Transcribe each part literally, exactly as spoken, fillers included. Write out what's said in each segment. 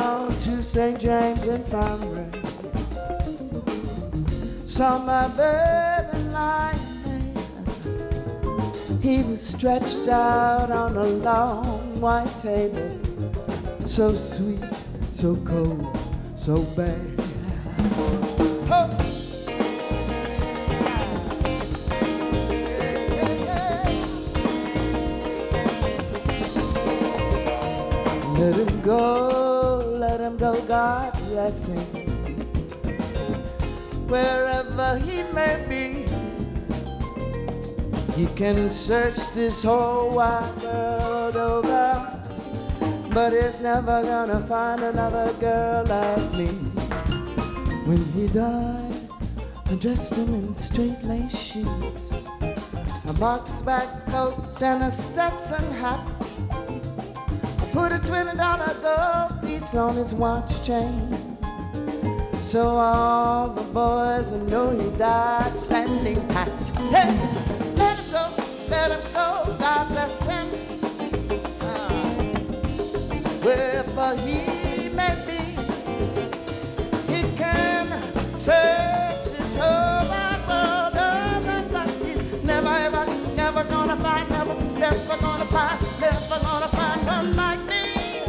down to Saint James Infirmary. Saw my baby lying there. He was stretched out on a long white table, so sweet, so cold, so bad. Oh. Let him go, let him go, God bless him. Wherever he may be, he can search this whole wide world over, but he's never gonna find another girl like me. When he died, I dressed him in straight lace shoes, a box-back coat and a Stetson hat. Put a twenty dollar gold piece on his watch chain, so all the boys will know he died standing pat. Hey, let him go, let him go, God bless him. Uh, wherever he may be, he can search his whole wide world over, but he's never, ever, never gonna find, never, never gonna find, never gonna find one like me.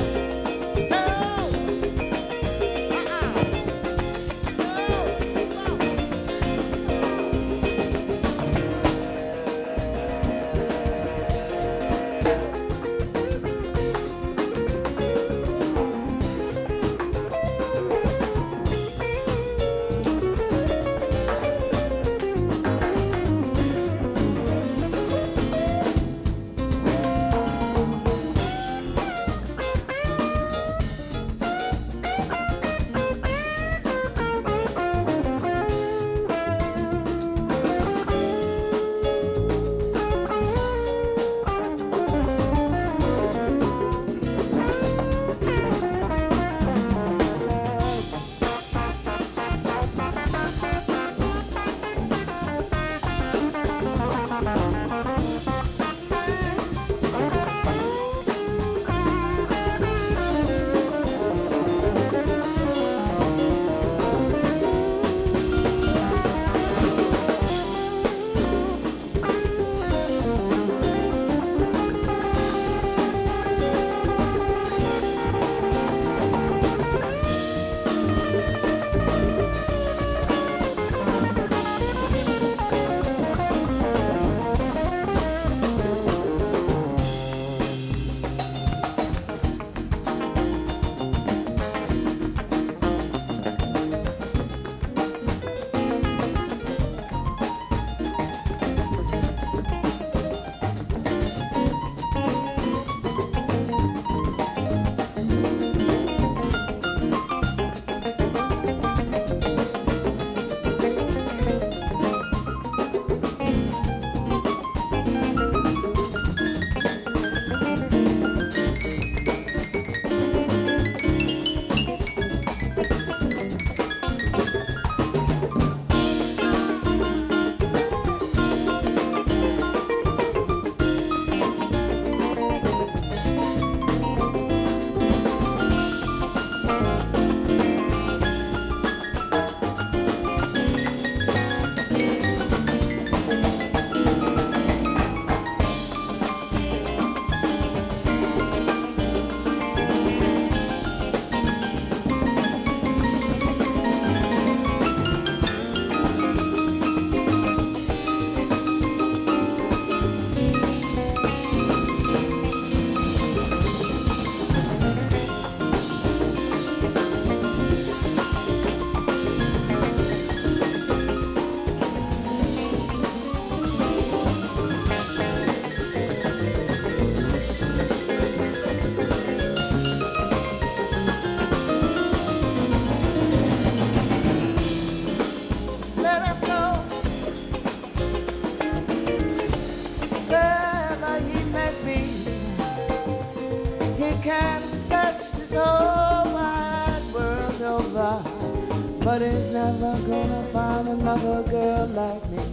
but he's never gonna find another girl like me.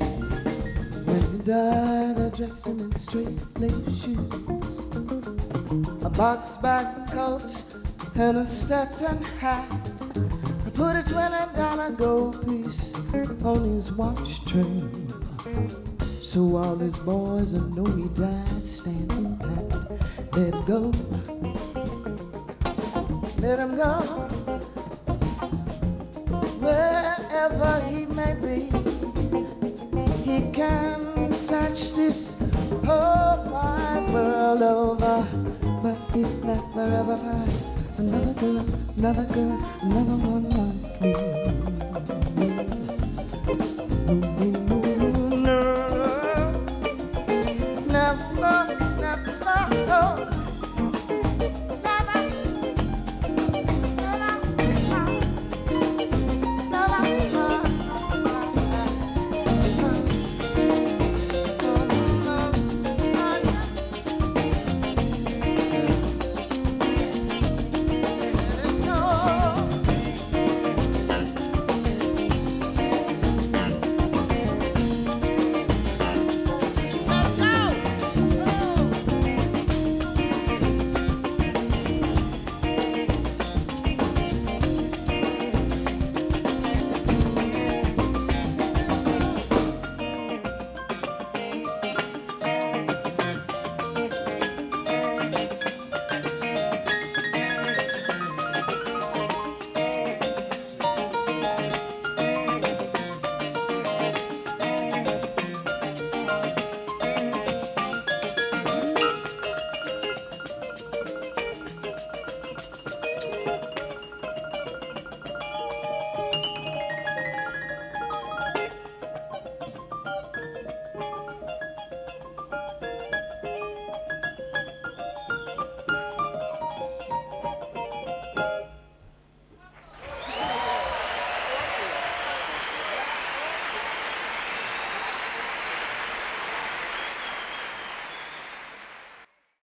When he died, I dressed him in straight lace shoes, a box-back coat and a Stetson hat. I put a twenty dollar gold piece on his watch train, so all his boys will know he died standing pat. Let him go, let him go, wherever he may be. He can search this whole wide world over, but he'll never ever find another girl, another girl, another one like me.